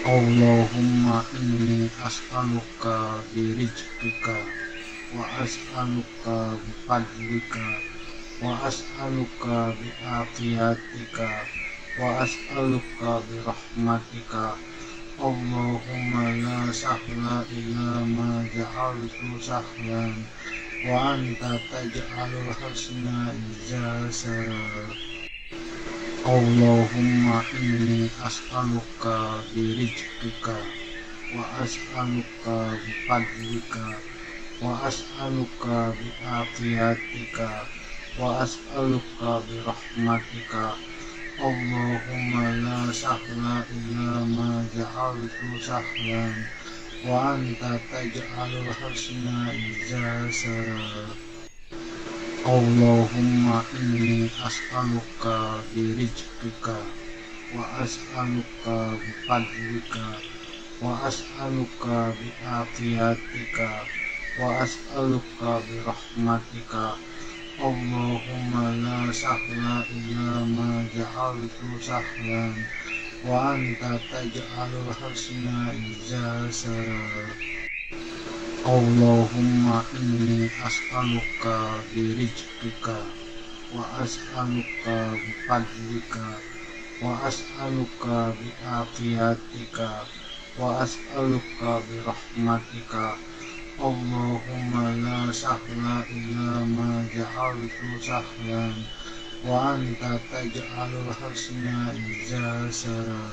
Allahumma inni as'aluka birizqika wa as'aluka bifadlika wa as'aluka biafiatika wa as'aluka birahmatika. Allahumma la sahla illa ma ja'altu sahlan wa anta taj'alul hasna idza sara. Allahumma inni as'aluka birizqika wa as'aluka bifadlika wa as'aluka biafiatika wa as'aluka birahmatika. Allahumma la sahla illa ma ja'altu sahlan wa anta taj'alul hasna idza sara. Allahumma inni as'aluka birizqika wa as'aluka bifadlika wa as'aluka biafiatika wa as'aluka birahmatika. Allahumma la sahla illa ma ja'altu sahlan wa anta taj'alul hasna idza sara. Allahumma inni as'aluka birizqika wa as'aluka bifadlika wa as'aluka biafiatika wa as'aluka birahmatika. Allahumma la sahla illa ma ja'altu sahlan wa anta taj'alul hasna idza sara.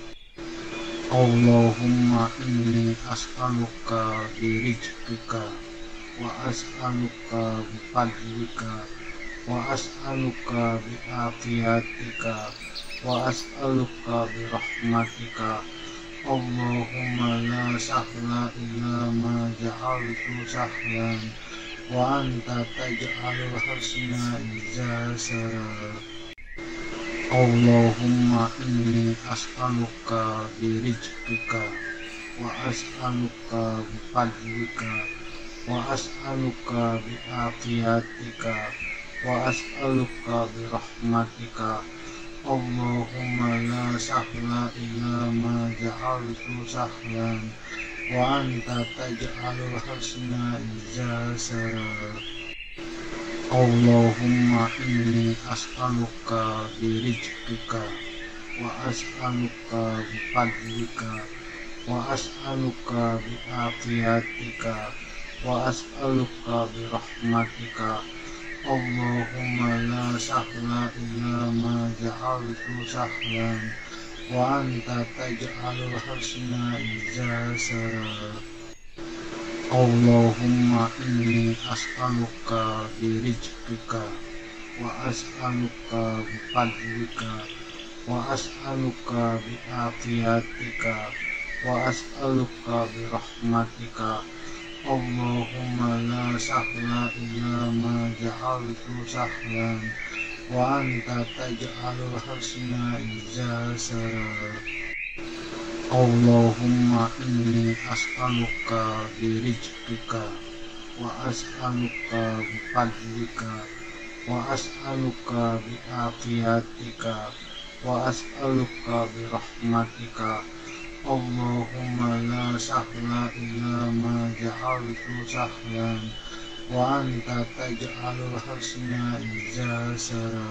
Allahumma inni as'aluka birizqika wa as'aluka bifadlika wa as'aluka biafiatika wa as'aluka birahmatika. Allahumma la sahla illa ma ja'altu sahlan wa anta taj'alul hasna idza sara. Allahumma inni as'aluka birizqika wa as'aluka bifadlika wa as'aluka biafiatika wa as'aluka birahmatika. Allahumma la sahla illa ma ja'altu sahlan wa anta taj'alul hasna idza sara. Allahumma inni as'aluka birizqika wa as'aluka bifadlika wa as'aluka biafiatika wa as'aluka birahmatika. Allahumma la sahla illa ma ja'altu sahlan wa anta taj'alul hasna idza sara. Allahumma inni as'aluka birizqika wa as'aluka bifadlika wa as'aluka biafiatika wa as'aluka birahmatika. Allahumma la sahla illa ma ja'altu sahlan wa anta taj'alul hasna idza sara. Allahumma inni as'aluka birizqika wa as'aluka bifadlika wa as'aluka biafiatika wa as'aluka birahmatika. Allahumma la sahla illa ma ja'altu sahlan wa anta taj'alul hasna idza sara.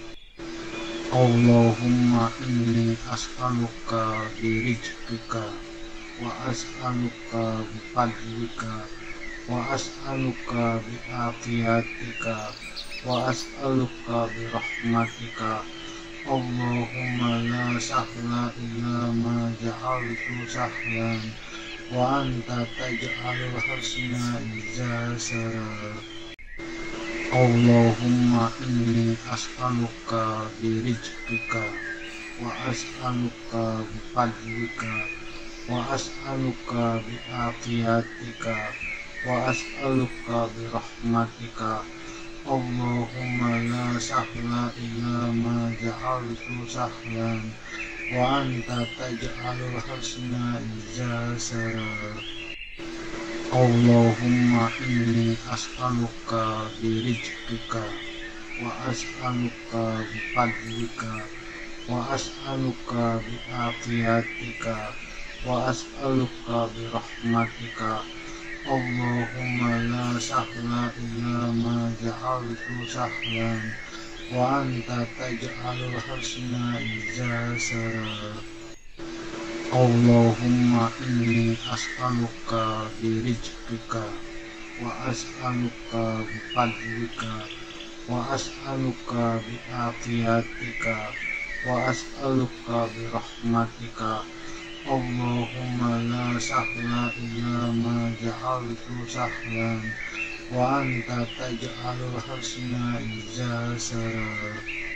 Allahumma inni as'aluka birizqika wa as'aluka bifadlika wa as'aluka biafiatika wa as'aluka birahmatika. Allahumma la sahla illa ma ja'altu sahlan wa anta taj'alul hasna idza sara. Allahumma inni as'aluka birizqika wa as'aluka bifadlika wa as'aluka biafiatika wa as'aluka birahmatika. Allahumma la sahla illa ma ja'altu sahlan wa anta taj'alul hasna idza sara. Allahumma inni as'aluka birizqika wa as'aluka bifadlika wa as'aluka biafiatika وأسألك برحمتك اللهم لا سهل إلا ما جعلته سهلا وأنت تجعل الحزن إذا سرى. اللهم إني أسألك برزقك وأسألك بفضلك وأسألك بعافيتك وأسألك برحمتك اللهم لا سهل إلا ما جعلته سهلا وأنت تجعل الحزن إذا سرى.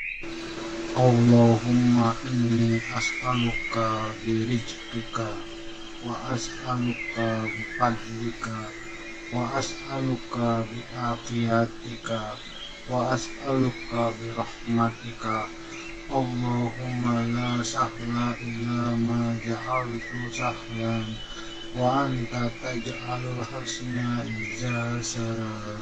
اللهم إني أسألك برزقك وأسألك بفضلك وأسألك بعافيتك وأسألك برحمتك اللهم لا سهل إلا ما جعلته سهلا وأنت تجعل الحزن إذا سرى.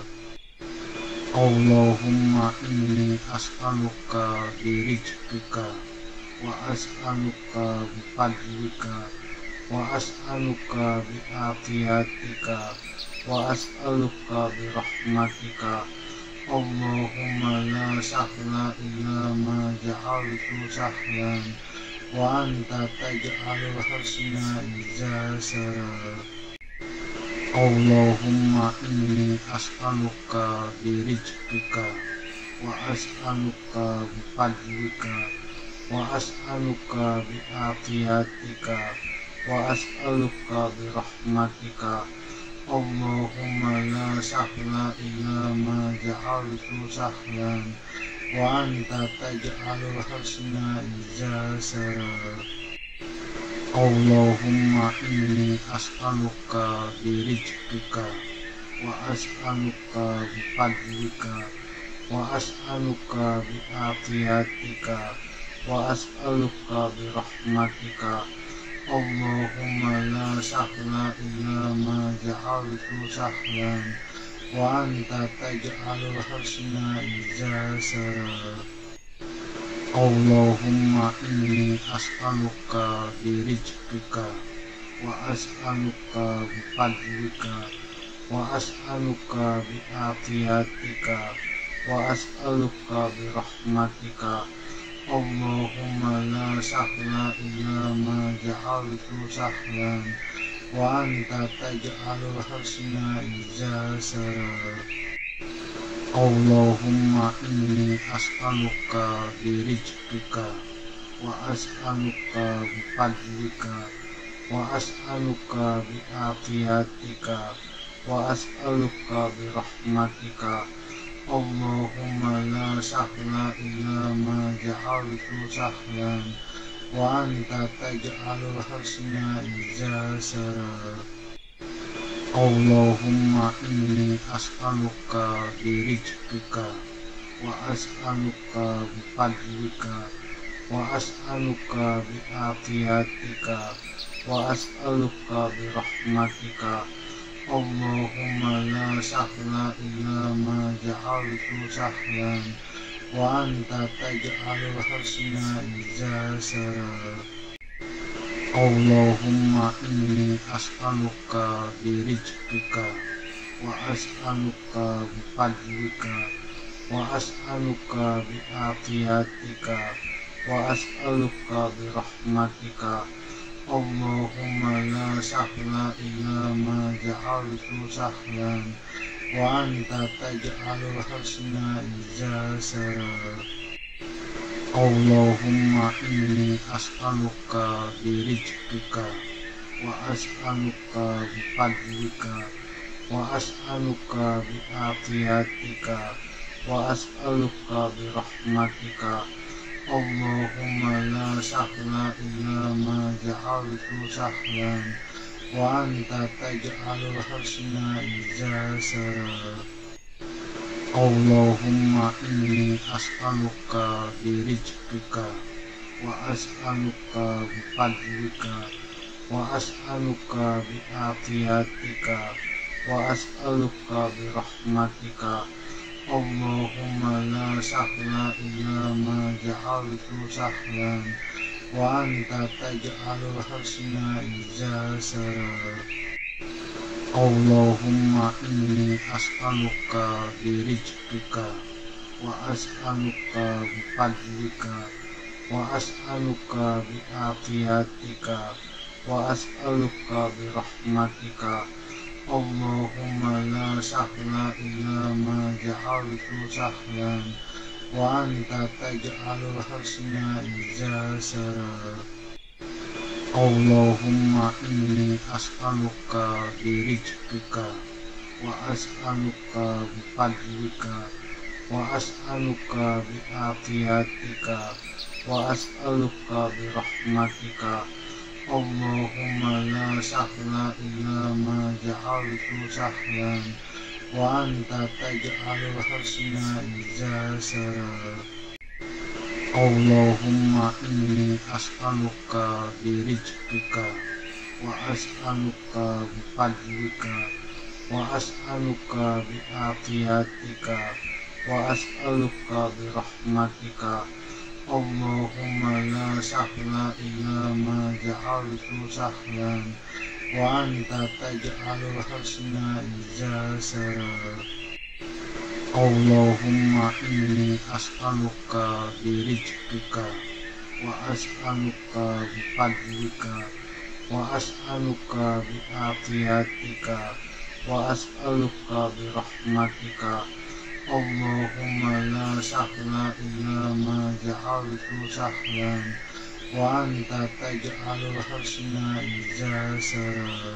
اللهم إني أسألك برزقك وأسألك بفضلك وأسألك بعافيتك وأسألك برحمتك اللهم لا سهل إلا ما جعلته سهلا وأنت تجعل الحزن إذا سرى. اللهم إني أسألك برزقك وأسألك بفضلك وأسألك بعافيتك وأسألك برحمتك اللهم لا سهل إلا ما جعلته سهلا وأنت تجعل الحزن إذا سرى. اللهم إني أسألك برزقك وأسألك بفضلك وأسألك بعافيتك وأسألك برحمتك اللهم لا سهل إلا ما جعلته سهلا وأنت تجعل الحزن إذا سرى. اللهم إني أسألك برزقك وأسألك بفضلك وأسألك بعافيتك وأسألك برحمتك اللهم لا سهل إلا ما جعلته سهلا وأنت تجعل الحزن إذا سرى. اللهم إني أسألك برزقك وأسألك بفضلك وأسألك بعافيتك وأسألك برحمتك اللهم لا سهل إلا ما جعلته سهلا وأنت تجعل الحزن إذا سرى. اللهم إني أسألك برزقك وأسألك بفضلك وأسألك بعافيتك وأسألك برحمتك اللهم لا سهل إلا ما جعلته سهلا وأنت تجعل الحزن إذا سرى. اللهم إني أسألك برزقك وأسألك بفضلك وأسألك بعافيتك وأسألك برحمتك اللهم لا سهل إلا ما جعلته سهلا وأنت تجعل الحزن إذا سرى. اللهم إني أسألك برزقك وأسألك بفضلك وأسألك بعافيتك وأسألك برحمتك اللهم لا سهل إلا ما جعلته سهلا وأنت تجعل الحزن إذا سرى. اللهم إني أسألك برزقك وأسألك بفضلك وأسألك بعافيتك وأسألك برحمتك اللهم لا سهل إلا ما جعلته سهلا وأنت تجعل الحزن إذا سرى. اللهم إني أسألك برزقك وأسألك بفضلك وأسألك بعافيتك وأسألك برحمتك. اللهم لا سهل إلا ما جعلته سهلا وأنت تجعل الحزن إذا سرى. اللهم إني أسألك برزقك وأسألك بفضلك وأسألك بعافيتك وأسألك برحمتك. اللهم لا سهل إلا ما جعلته سهلا وأنت تجعل الحزن إذا سرى. اللهم إني أسألك برزقك وأسألك بفضلك وأسألك بعافيتك وأسألك برحمتك. اللهم لا سهل إلا ما جعلته سهلا وأنت تجعل الحزن إذا سرى. اللهم إني أسألك برزقك وأسألك بفضلك وأسألك بعافيتك وأسألك برحمتك. اللهم لا سهل إلا ما جعلته سهلا وأنت تجعل الحزن إذا سرى.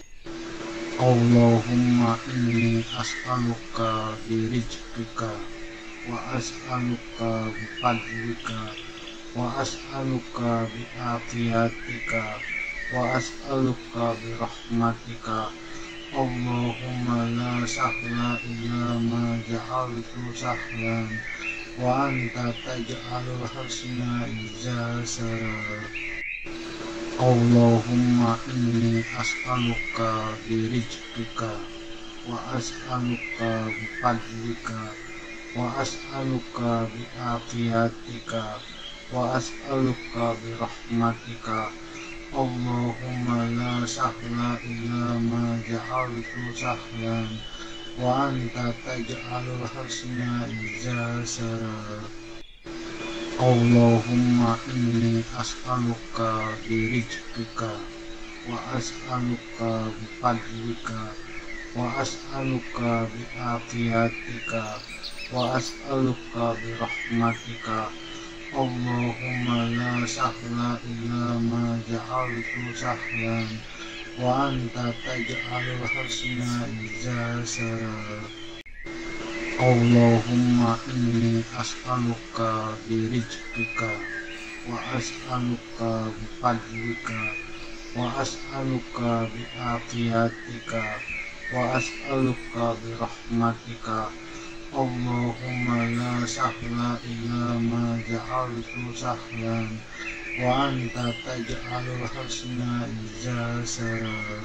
اللهم إني أسألك برزقك وأسألك بفضلك وأسألك بعافيتك وأسألك برحمتك. اللهم لا سهل إلا ما جعلته سهلا وأنت تجعل الحزن إذا سرى. اللهم إني أسألك برزقك وأسألك بفضلك وأسألك بعافيتك وأسألك برحمتك. اللهم لا سهل إلا ما جعلته سهلا وأنت تجعل الحزن إذا سرى. اللهم إني أسألك برزقك وأسألك بفضلك وأسألك بعافيتك وأسألك برحمتك. اللهم لا سهل إلا ما جعلته سهلا وأنت تجعل الحزن إذا سرى. اللهم إني أسألك برزقك وأسألك بفضلك وأسألك بعافيتك وأسألك برحمتك. اللهم لا سهل إلا ما جعلته سهلا وأنت تجعل الحزن إذا سرى.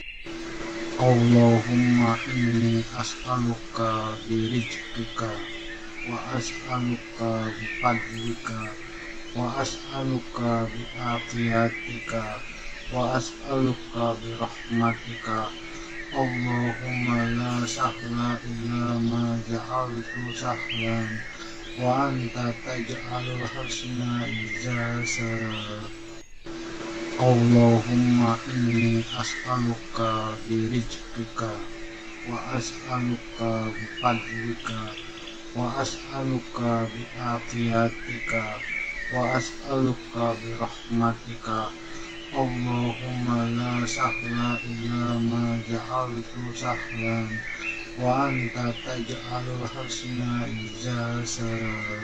اللهم إني أسألك برزقك وأسألك بفضلك وأسألك بعافيتك وأسألك برحمتك. اللهم لا سهل إلا ما جعلته سهلا وأنت تجعل الحزن إذا سرى. اللهم إني أسألك برزقك وأسألك بفضلك وأسألك بعافيتك وأسألك برحمتك. اللهم لا سهل إلا ما جعلته سهلا وأنت تجعل الحزن إذا سرى.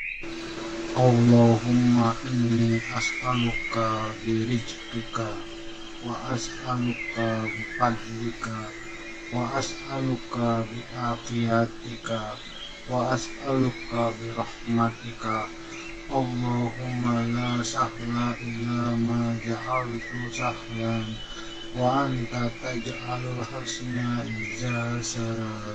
اللهم إني أسألك برزقك وأسألك بفضلك وأسألك بعافيتك وأسألك برحمتك. اللهم لا سهل إلا ما جعلته سهلا وأنت تجعل الحزن إذا سرى.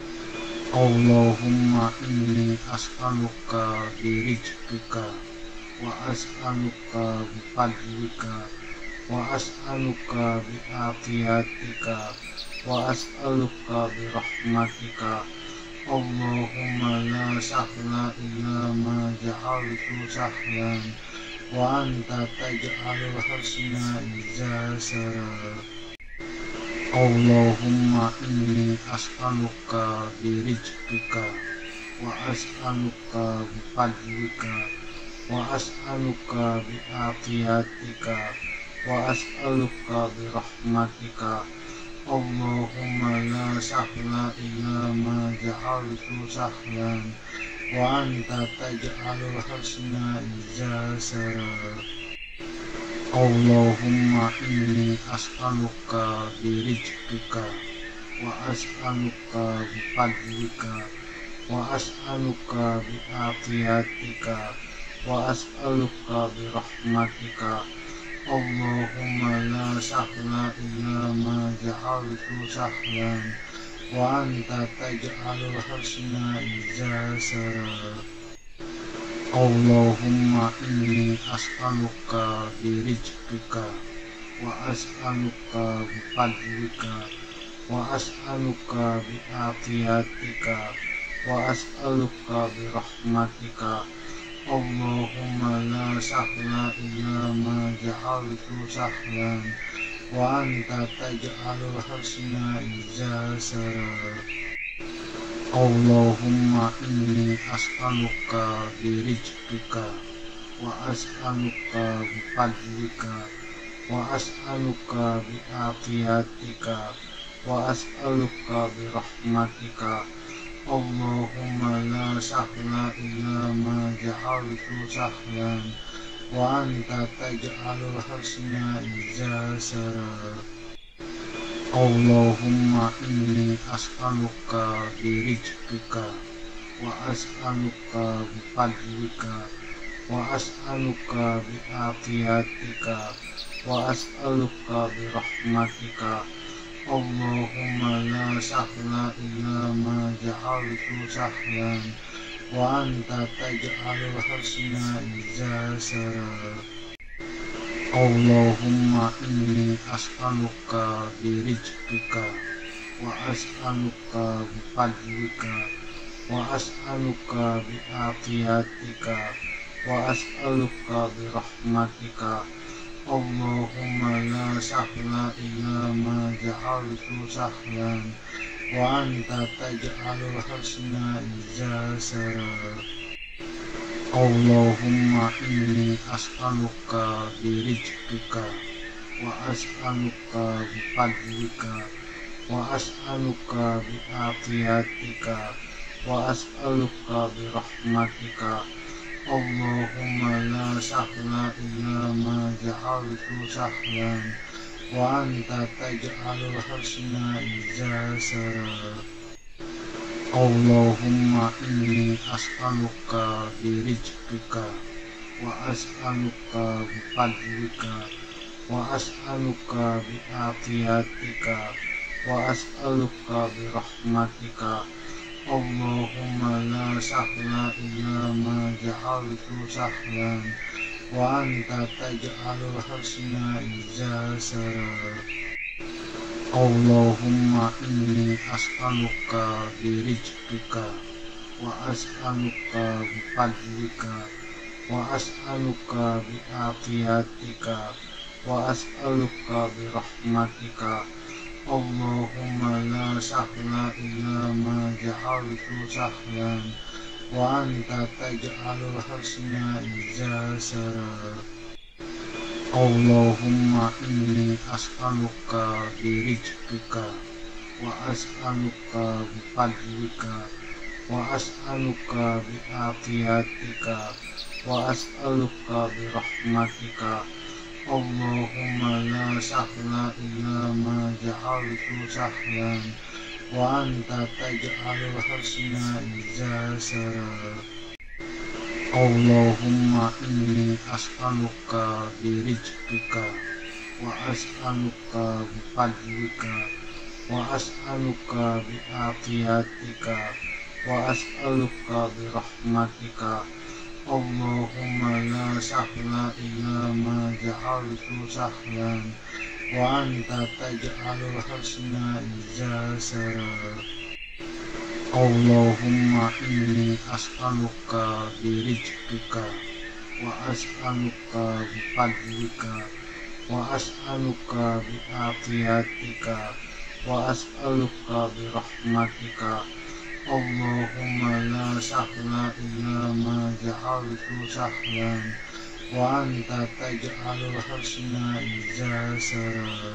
اللهم إني أسألك برزقك wa as'aluka bifadlika, wa as'aluka biafiatika, wa as'aluka birahmatika. Allahumma la sahla illa ma ja'altu sahlan, wa anta taj'alul hasna idza sara. Allahumma inni as'aluka birizqika, wa as'aluka bifadlika, wa as'aluka biafiatika, wa as'aluka birahmatika. Allahumma la sahla illa ma ja'altu sahlan, wa anta taj'alul hasna idza sara. Allahumma inni as'aluka birizqika, wa as'aluka bifadlika, wa as'aluka biafiatika, wa as'aluka birahmatika. Allahumma la sahla illa ma ja'altu sahlan, wa anta taj'alul hasna idza sara. Allahumma inni as'aluka birizqika, wa as'aluka bifadlika, wa as'aluka biafiatika, wa as'aluka birahmatika. Allahumma la sahla illa ma ja'altu sahlan, wa anta taj'alul hasna idza sara. Allahumma inni as'aluka birizqika, wa as'aluka bifadlika, wa as'aluka biafiatika, wa as'aluka birahmatika. Allahumma la sahla illa ma ja'altu sahlan, wa anta taj'alul hasna idza sara. Allahumma inni as'aluka birizqika, wa as'aluka bifadlika, wa as'aluka biafiatika, wa as'aluka birahmatika. Allahumma la sahla illa ma ja'altu sahlan, wa anta taj'alul hasna idza sara. Allahumma inni as'aluka birizqika, wa as'aluka bifadlika, wa as'aluka biafiatika, wa as'aluka birahmatika. Allahumma la sahla illa ma ja'altu sahlan, wa anta taj'alul hasna idza sara. Allahumma inni as'aluka birizqika, wa as'aluka bifadlika, wa as'aluka biafiatika, wa as'aluka birahmatika. Allahumma la sahla illa ma ja'altu sahlan, wa anta taj'alul hasna idza sara. Allahumma inni as'aluka birizqika, wa as'aluka bifadlika, wa as'aluka biafiatika, wa as'aluka birahmatika. Allahumma la sahla illa ma ja'altu sahlan, wa anta taj'alul hasna idza sara. Allahumma inni as'aluka birizqika, wa as'aluka bifadlika, wa as'aluka biafiatika, wa as'aluka birahmatika. Allahumma la sahla illa ma ja'altu sahlan, wa anta taj'alul hasna idza sara. Allahumma inni as'aluka birizqika, wa as'aluka bifadlika, wa as'aluka biafiatika, wa as'aluka birahmatika. Allahumma la sahla illa ma ja'altu sahlan, wa anta taj'alul hasna idza sara. Allahumma inni as'aluka birizqika, wa as'aluka bifadlika, wa as'aluka biafiatika, wa as'aluka birahmatika. Allahumma la sahla illa ma ja'altu sahlan wa anta taj'alul hasna idza sara. Allahumma inni as'aluka birizqika wa as'aluka bifadlika wa as'aluka biafiatika wa as'aluka birahmatika. Allahumma la sahla illa ma ja'altu sahlan wa anta taj'alul hasna idza sara.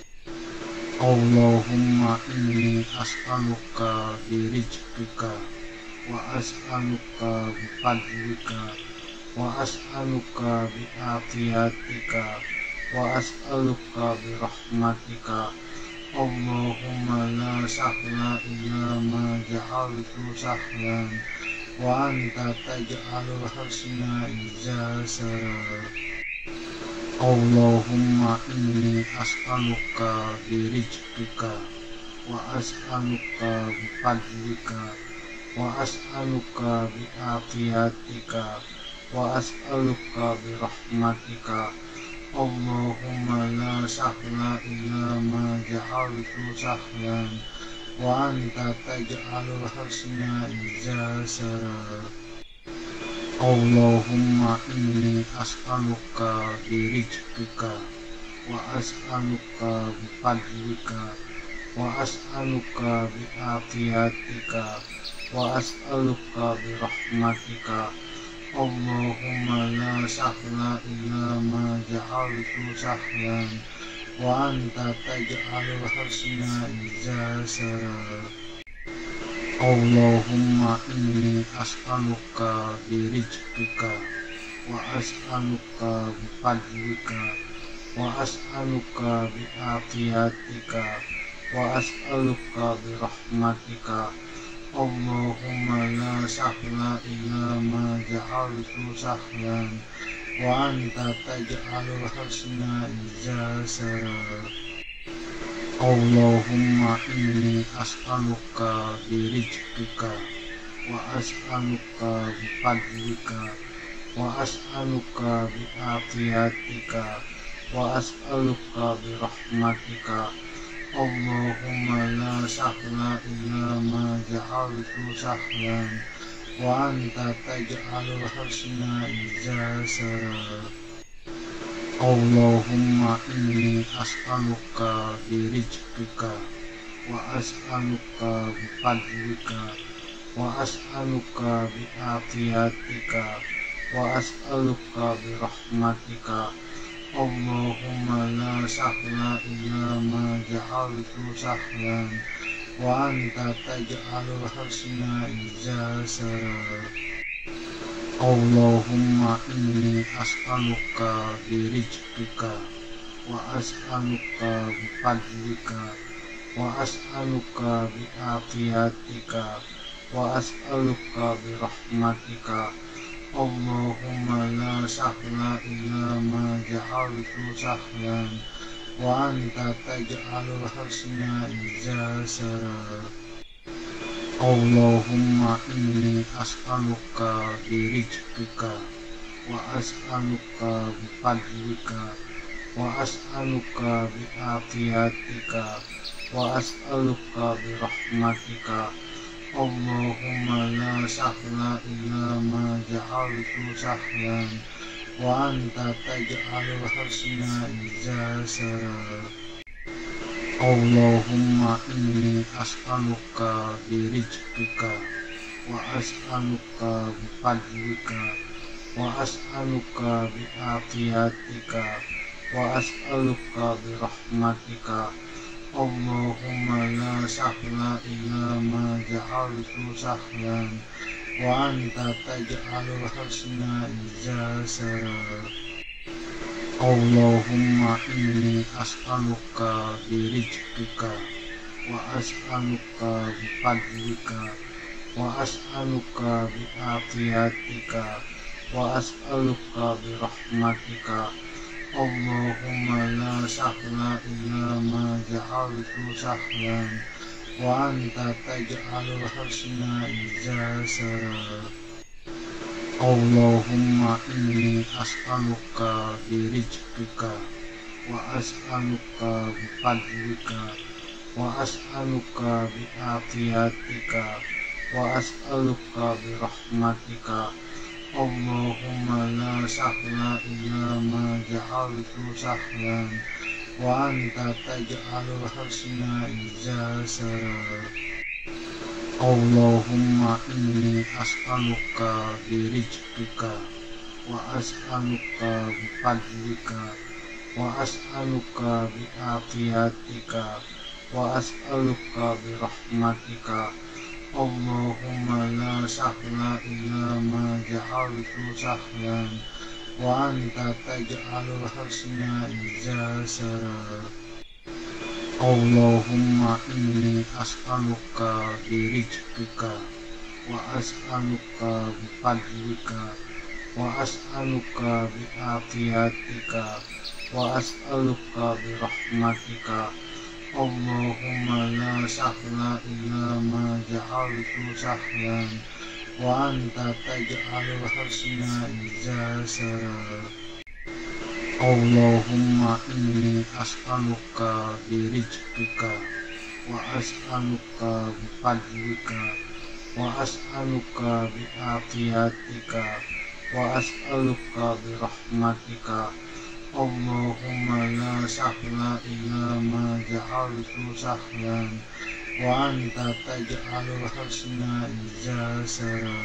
Allahumma inni as'aluka birizqika wa as'aluka bifadlika wa as'aluka biafiatika wa as'aluka birahmatika. Allahumma la sahla illa ma ja'altu sahlan wa anta taj'alul hasna idza sara. Allahumma inni as'aluka birizqika wa as'aluka bifadlika wa as'aluka biafiatika wa as'aluka birahmatika. Allahumma la sahla illa ma ja'altu sahlan wa anta taj'alul hasna idza sara. Allahumma inni as'aluka birizqika wa as'aluka bifadlika wa as'aluka biafiatika wa as'aluka birahmatika. Allahumma la sahla illa ma ja'altu sahlan wa anta taj'alul hasna idza sara. Allahumma inni as'aluka birizqika wa as'aluka bifadlika wa as'aluka biafiatika wa as'aluka birahmatika. Allahumma la sahla illa ma ja'altu sahlan wa anta taj'alul hasna idza sara. Allahumma inni as'aluka birizqika wa as'aluka bifadlika wa as'aluka biafiatika wa as'aluka birahmatika. Allahumma la sahla illa ma ja'altu sahlan wa anta taj'alul hasna idza sara. Allahumma inni as'aluka birizqika wa as'aluka bifadlika wa as'aluka biafiatika wa as'aluka birahmatika. Allahumma la sahla illa ma ja'altu sahlan wa anta taj'alul hasna idza sara. Allahumma inni as'aluka birizqika wa as'aluka bifadlika wa as'aluka biafiatika wa as'aluka birahmatika. Allahumma la sahla illa ma ja'altu sahlan wa anta taj'alul hasna idza sara. Allahumma inni as'aluka birizqika wa as'aluka bifadlika wa as'aluka biafiatika wa as'aluka birahmatika. Allahumma la sahla illa ma ja'altu sahlan wa anta taj'alul hasna idza sara. Allahumma inni as'aluka birizqika wa as'aluka bifadlika wa as'aluka biafiatika wa as'aluka birahmatika. Allahumma la sahla illa ma ja'altu sahlan wa anta taj'alul hasna idza sara. Allahumma inni as'aluka birizqika wa as'aluka bifadlika wa as'aluka biafiatika wa as'aluka birahmatika. Allahumma la sahla illa ma ja'altu sahlan wa anta taj'alul hasna idza sara. Allahumma inni as'aluka birizqika wa as'aluka bifadlika wa as'aluka biafiatika wa as'aluka birahmatika. Allahumma la sahla illa ma ja'altu sahlan wa anta taj'alul hasna idza sara. Allahumma inni as'aluka birizqika wa as'aluka bifadlika wa as'aluka biafiatika wa as'aluka birahmatika. Allahumma la sahla illa ma ja'altu sahlan wa anta taj'alul hasna idza sara. Allahumma inni as'aluka birizqika wa as'aluka bifadlika wa as'aluka biafiatika wa as'aluka birahmatika. Allahumma la sahla illa ma ja'altu sahlan wa anta taj'alul hasna idza sara. Allahumma inni as'aluka birizqika wa as'aluka bifadlika wa as'aluka biafiatika wa as'aluka birahmatika. Allahumma la sahla illa ma ja'altu sahlan wa anta taj'alul hasna idza sara.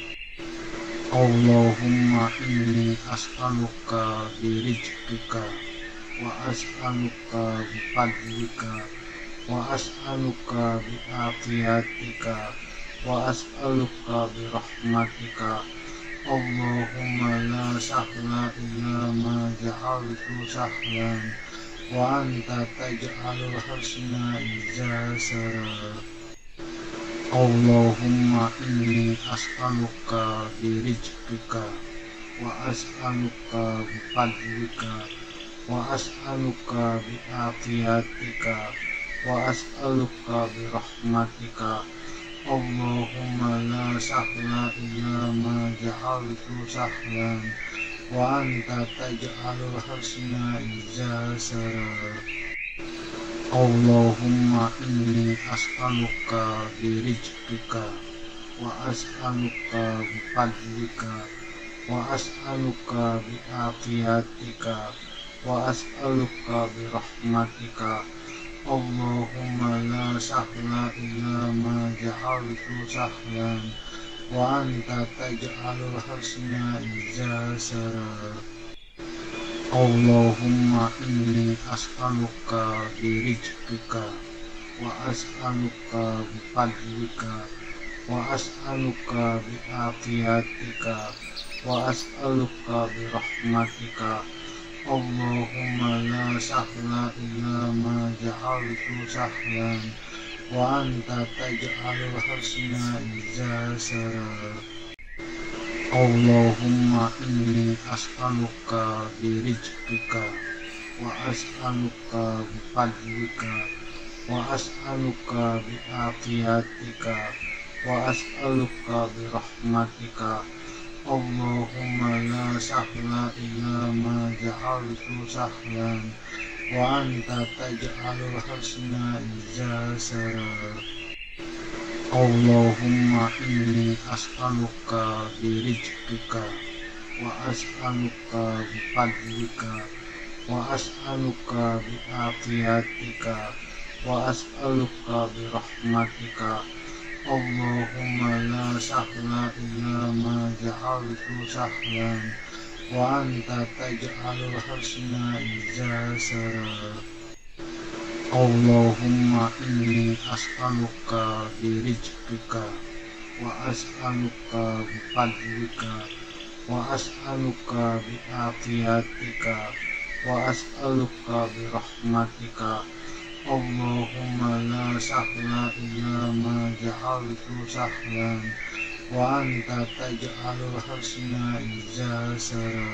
Allahumma inni as'aluka birizqika wa as'aluka bifadlika wa as'aluka biafiatika wa as'aluka birahmatika. Allahumma la sahla illa ma ja'altu sahlan wa anta taj'alul hasna idza sara. Allahumma inni as'aluka birizqika wa as'aluka bifadlika wa as'aluka biafiatika wa as'aluka birahmatika. Allahumma la sahla illa ma ja'altu sahlan wa anta taj'alul hasna idza sara. Allahumma inni as'aluka birizqika wa as'aluka bifadlika wa as'aluka biafiatika wa as'aluka birahmatika. Allahumma la sahla illa ma ja'altu sahlan wa anta taj'alul hasna idza sara. Allahumma inni as'aluka birizqika wa as'aluka bifadlika wa as'aluka biafiatika wa as'aluka birahmatika. Allahumma la sahla illa ma ja'altu sahlan wa anta taj'alul hasna idza sara. Allahumma inni as'aluka birizqika wa as'aluka bifadlika wa as'aluka biafiatika wa as'aluka birahmatika. Allahumma la sahla illa ma ja'altu sahlan wa anta taj'alul hasna idza sara. Allahumma inni as'aluka birizqika wa as'aluka bifadlika wa as'aluka biafiatika wa as'aluka birahmatika. Allahumma la sahla illa ma ja'altu sahlan wa anta taj'alul hasna idza sara. Allahumma inni as'aluka birizqika wa as'aluka bifadlika wa as'aluka biafiatika wa as'aluka birahmatika. Allahumma la sahla illa ma ja'altu sahlan wa anta taj'alul hasna idza sara.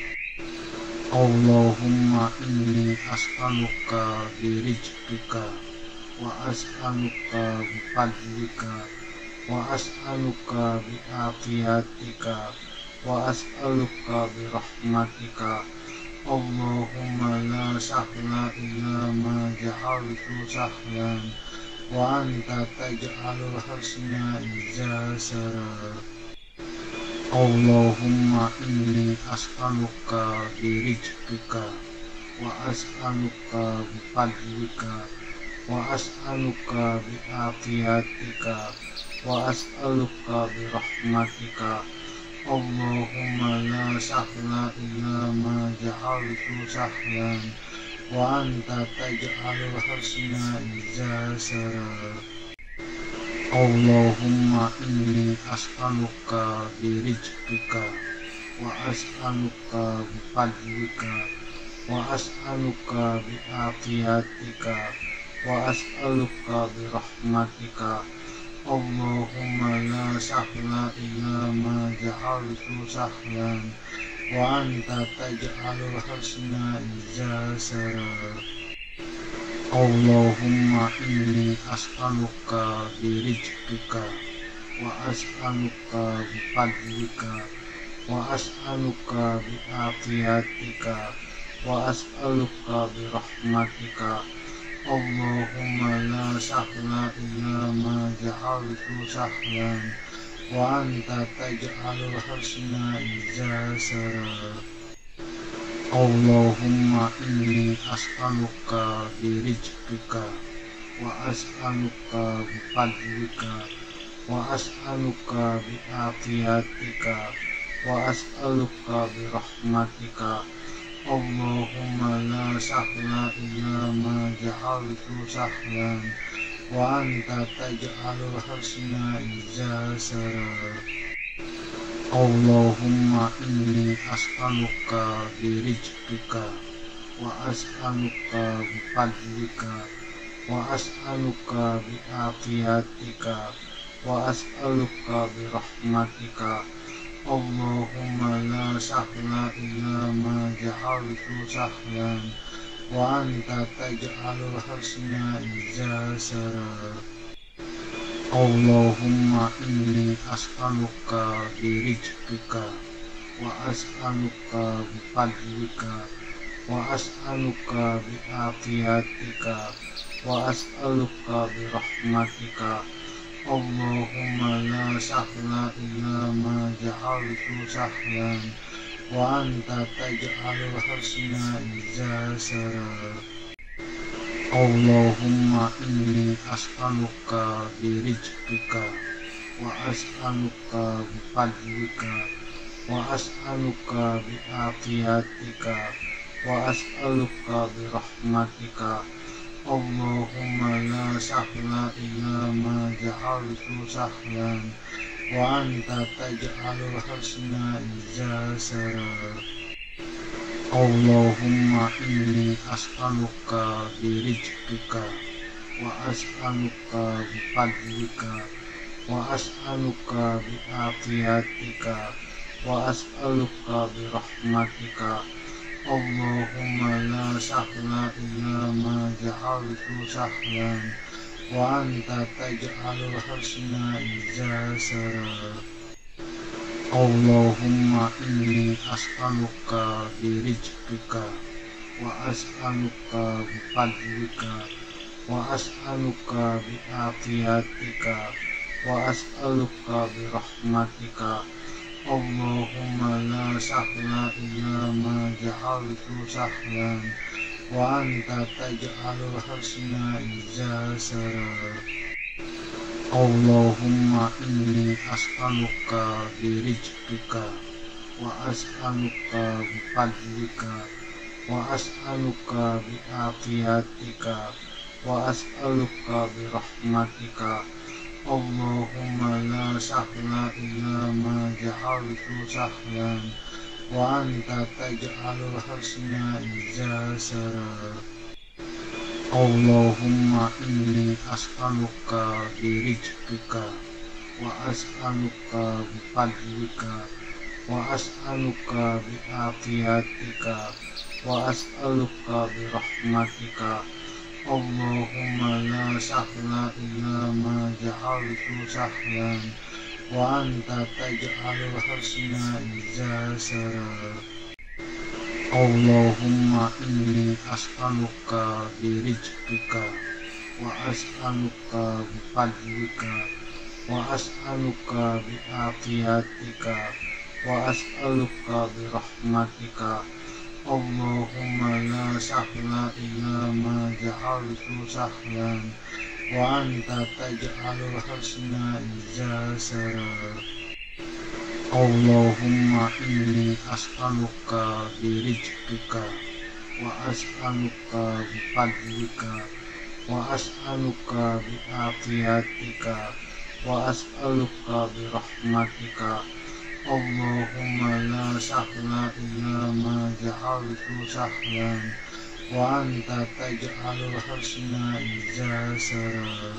Allahumma inni as'aluka birizqika wa as'aluka bifadlika wa as'aluka biafiatika وأسألك برحمتك اللهم لا سهل إلا ما جعلت سهلا وأنت تجعل الحزن إذا سرى. اللهم إني أسألك برزقك وأسألك بفضلك وأسألك بعافيتك وأسألك برحمتك اللهم لا سهل إلا ما جعلت سهلا وأنت تجعل الحزن إذا سرى. اللهم إني أسألك برزقك وأسألك بفضلك وأسألك بعافيتك وأسألك برحمتك اللهم لا سهل إلا ما جعلت سهلا وأنت تجعل الحزن إذا سرى. اللهم إني أسألك برزقك وأسألك بفضلك وأسألك بعافيتك وأسألك برحمتك اللهم لا سهل إلا ما جعلت سهلا وأنت تجعل الحزن إذا سرى. اللهم إني أسألك برزقك وأسألك بفضلك وأسألك بعافيتك وأسألك برحمتك اللهم لا سهل إلا ما جعلت سهلا وأنت تجعل الحزن إذا سرى. اللهم إني أسألك برزقك وأسألك بفضلك وأسألك بعافيتك وأسألك برحمتك اللهم لا سهل إلا ما جعلت سهلا وأنت تجعل الحزن إذا سرى. اللهم إني أسألك برزقك وأسألك بفضلك وأسألك بعافيتك وأسألك برحمتك اللهم لا سهل إلا ما جعلت سهلا وأنت تجعل الحزن إذا سرى. اللهم إني أسألك برزقك وأسألك بفضلك وأسألك بعافيتك وأسألك برحمتك اللهم لا سهل إلا ما جعلت سهلا وأنت تجعل الحزن إذا سرى. اللهم إني أسألك برزقك وأسألك بفضلك وأسألك بعافيتك وأسألك برحمتك اللهم لا سهل إلا ما جعلت سهلا وأنت تجعل الحزن إذا سرى. اللهم إني أسألك برزقك وأسألك بفضلك وأسألك بعافيتك وأسألك برحمتك اللهم لا سهل إلا ما جعلت سهلا وأنت تجعل الحزن إذا سرى. اللهم إني أسألك برزقك وأسألك بفضلك وأسألك بعافيتك وأسألك برحمتك اللهم لا سهل إلا ما جعلت سهلا وأنت تجعل الحزن إذا سرى. اللهم إني أسألك برزقك وأسألك بفضلك وأسألك بعافيتك وأسألك برحمتك اللهم لا سهل إلا ما جعلت سهلا وأنت تجعل الحزن إذا سرى. اللهم إني أسألك برزقك وأسألك بفضلك وأسألك بعافيتك وأسألك برحمتك. اللهم لا سهل إلا ما جعلته سهلا وأنت تجعل الحزن إذا سرى. اللهم إني أسألك برزقك وأسألك بفضلك وأسألك بعافيتك وأسألك برحمتك. اللهم لا سهل إلا ما جعلته سهلا وأنت تجعل الحزن إذا سرى.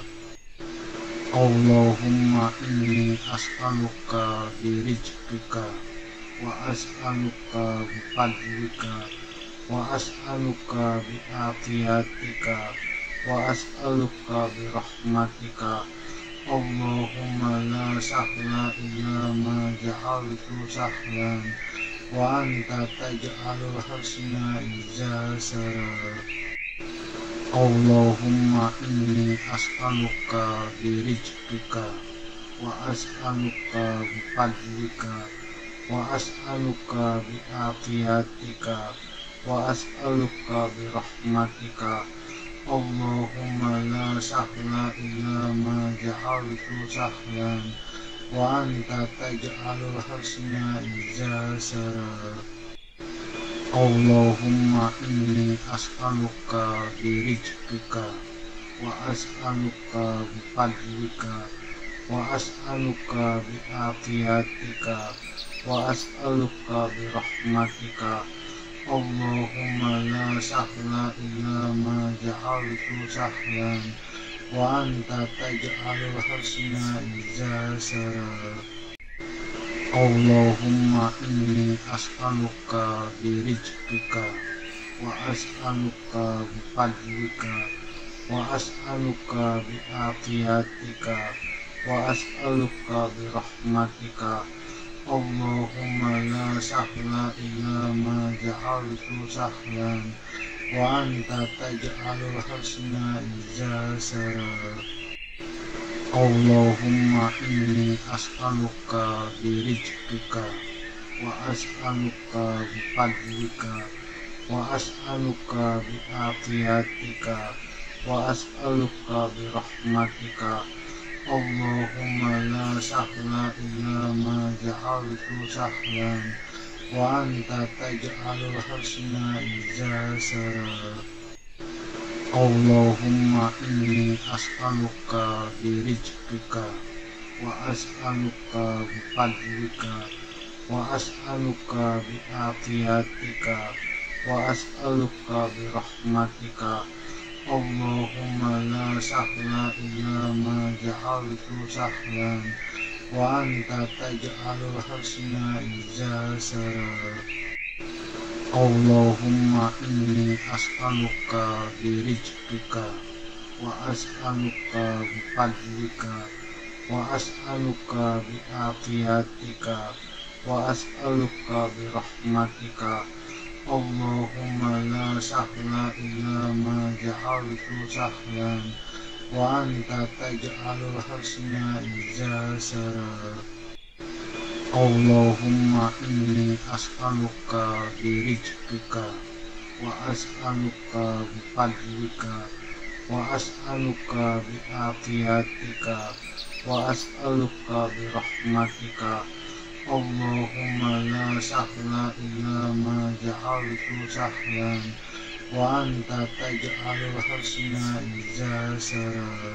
اللهم إني أسألك برزقك وأسألك بفضلك وأسألك بعافيتك وأسألك برحمتك. اللهم لا سهل إلا ما جعلته سهلا وأنت تجعل الحزن إذا سرى. اللهم إني أسألك برزقك وأسألك بفضلك وأسألك بعافيتك وأسألك برحمتك. اللهم لا سهل إلا ما جعلته سهلا وأنت تجعل الحزن إذا سرى. اللهم إني أسألك برزقك وأسألك بفضلك وأسألك بعافيتك وأسألك برحمتك. اللهم لا سهل إلا ما جعلته سهلا وأنت تجعل الحزن إذا سرى. اللهم إني أسألك برزقك وأسألك بفضلك وأسألك بعافيتك وأسألك برحمتك. اللهم لا سهل إلا ما جعلته سهلا وأنت تجعل الحزن إذا سرى. اللهم إني أسألك برزقك وأسألك بفضلك وأسألك بعافيتك وأسألك برحمتك. اللهم لا سهل إلا ما جعلته سهلا وأنت تجعل الحزن إذا سرى. اللهم إني أسألك برزقك وأسألك بفضلك وأسألك بعافيتك وأسألك برحمتك. اللهم لا سهل إلا ما جعلته سهلا وأنت تجعل الحزن إذا سرى. اللهم إني أسألك برزقك وأسألك بفضلك وأسألك بعافيتك وأسألك برحمتك. اللهم لا سهل إلا ما جعلته سهلا وأنت تجعل الحزن إذا سرى. اللهم إني أسألك برزقك وأسألك بفضلك وأسألك بعافيتك وأسألك برحمتك. اللهم لا سهل إلا ما جعلته سهلا وأنت تجعل الحزن إذا سرى.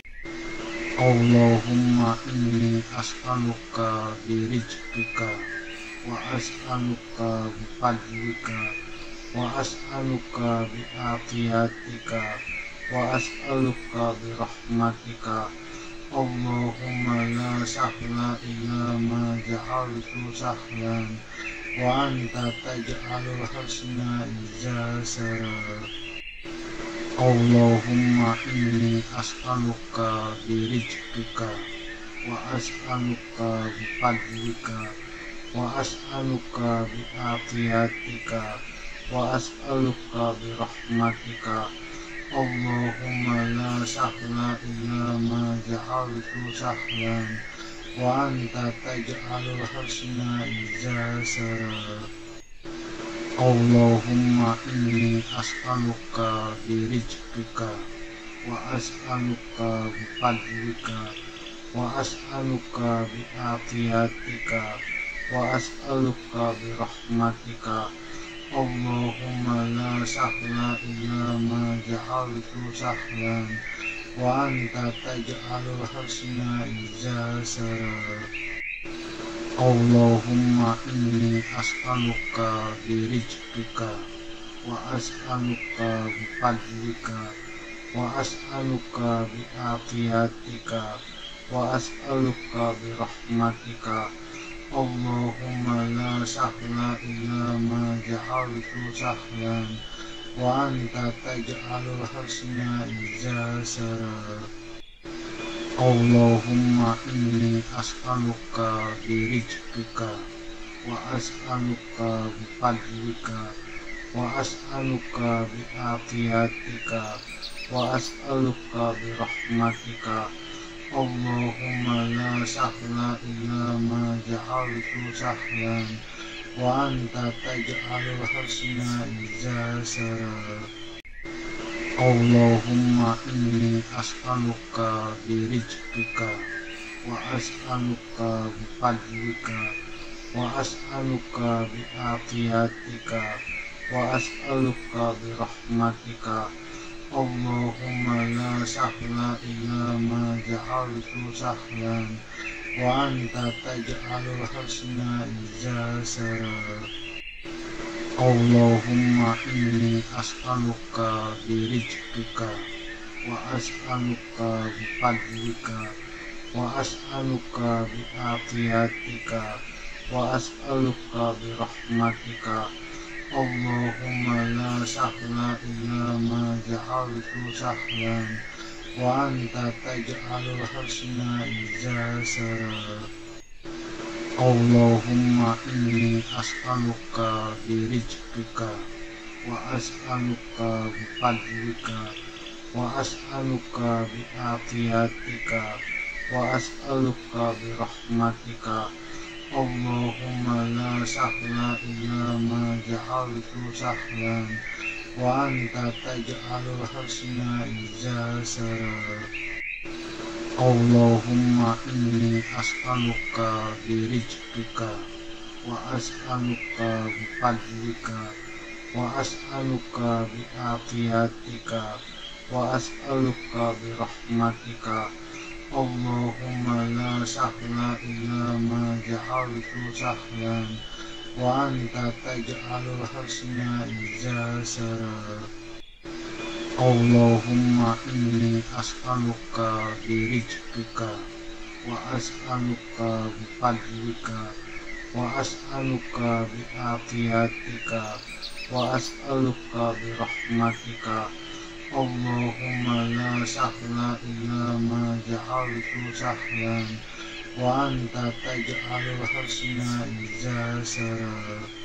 اللهم إني أسألك برزقك وأسألك بفضلك وأسألك بعافيتك وأسألك برحمتك. اللهم لا سهل إلا ما جعلته سهلا وأنت تجعل الحزن إذا سرى. اللهم إني أسألك برزقك wa as'aluka bi fadlika, wa as'aluka bi afiatika, wa as'aluka bi rahmatika. Allahumma la sahla illa ma ja'altu sahlan, wa anta taj'alul hasna idza sara. Allahumma inni as'aluka bi rizqika, wa as'aluka bi fadlika, wa as'aluka bi afiatika, wa as'aluka bi rahmatika. Allahumma la sahla illa ma ja'altu sahlan, wa anta taj'alul hasna idza sara. Allahumma inni as'aluka bi rizqika, wa as'aluka bi fadlika, wa as'aluka bi afiatika, wa as'aluka bi rahmatika. Allahumma la sahla illa ma ja'altu sahlan, wa anta taj'alul hasna idza sara. Allahumma inni as'aluka bi rizqika, wa as'aluka bi fadlika, wa as'aluka bi afiatika, wa as'aluka bi rahmatika. Allahumma la sahla illa ma ja'altu sahlan, wa anta taj'alul hasna idza sara. Allahumma inni as'aluka bi rizqika, wa as'aluka bi fadlika, wa as'aluka bi afiatika, wa as'aluka bi rahmatika. Allahumma la sahla illa ma ja'altu sahlan, wa anta taj'alul hasna idza sara. Allahumma inni as'aluka bi rizqika, wa as'aluka bi fadlika, wa as'aluka bi afiatika, wa as'aluka bi rahmatika. Allahumma la sahla illa ma ja'altu sahlan, wa anta taj'alul hasna idza sara. Allahumma inni as'aluka bi rizqika, wa as'aluka bi fadlika, wa as'aluka bi afiatika, wa as'aluka bi rahmatika. Allahumma la sahla illa ma ja'altu sahlan, wa anta taj'alul hasna idza sara. Allahumma inni as'aluka bi rizqika, wa as'aluka bi fadlika, wa as'aluka bi afiatika, wa as'aluka bi rahmatika. Allahumma la sahla illa ma ja'altu sahlan, wa anta taj'alul hasna idza sara. Allahumma inni as'aluka bi rizqika, wa as'aluka bi fadlika, wa as'aluka bi afiatika, wa as'aluka bi rahmatika. Allahumma la sahla illa ma ja'altu sahlan, wa anta taj'alul hasna idza sara.